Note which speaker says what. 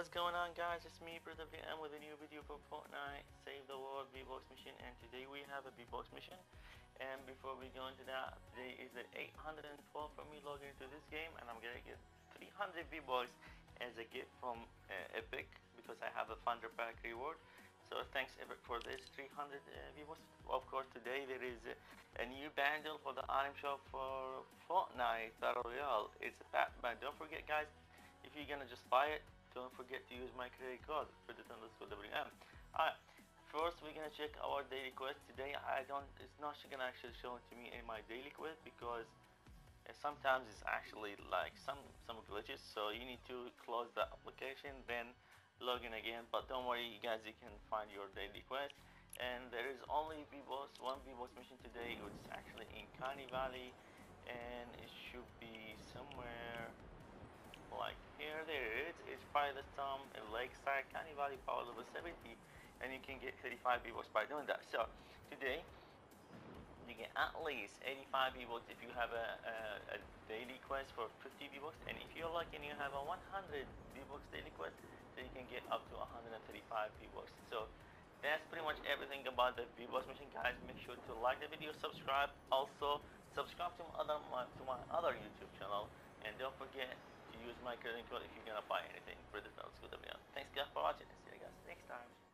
Speaker 1: What's going on, guys? It's me, Brother VM, with a new video for Fortnite Save the World V-Box mission, and today we have a V-Box mission. And before we go into that, today is the 812 for me logging into this game, and I'm gonna get 300 V-Box as a gift from Epic because I have a Thunder Pack reward. So thanks Epic for this 300 V-Box. Of course, today there is a new bundle for the item shop for Fortnite Battle Royale. It's a Batman. Don't forget, guys, if you're gonna just buy it, don't forget to use my credit card for the WM. Alright, first we're gonna check our daily quest. Today it's not gonna actually show it to me in my daily quest because sometimes it's actually like some glitches, so you need to close the application, then log in again. But don't worry, you guys, you can find your daily quest. And there is only one V-Box mission today, which is actually in Canny Valley, and it should be somewhere like here. There it is. It's Firestone in Lakeside, Canny Valley, power level 70, and you can get 35 V-Bucks by doing that. So today you get at least 85 V-Bucks if you have a daily quest for 50 V-Bucks, and if you're lucky and you have a 100 V-Bucks daily quest, then you can get up to 135 V-Bucks. So that's pretty much everything about the V-Bucks mission, guys. Make sure to like the video, subscribe, also subscribe to my other YouTube channel, and don't forget to use my credit code if you're gonna buy anything. Thanks guys for watching, and see you guys next time.